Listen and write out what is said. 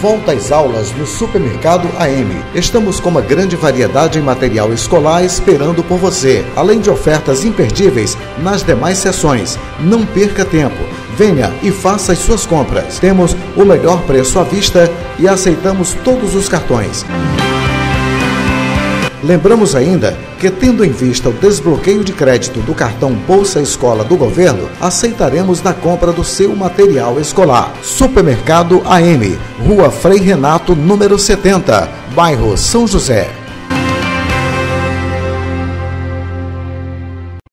Volta às aulas no Supermercado AM. Estamos com uma grande variedade em material escolar esperando por você, além de ofertas imperdíveis nas demais seções. Não perca tempo. Venha e faça as suas compras. Temos o melhor preço à vista e aceitamos todos os cartões. Lembramos ainda que, tendo em vista o desbloqueio de crédito do cartão Bolsa Escola do Governo, aceitaremos na compra do seu material escolar. Supermercado AM, Rua Frei Renato, número 70, bairro São José.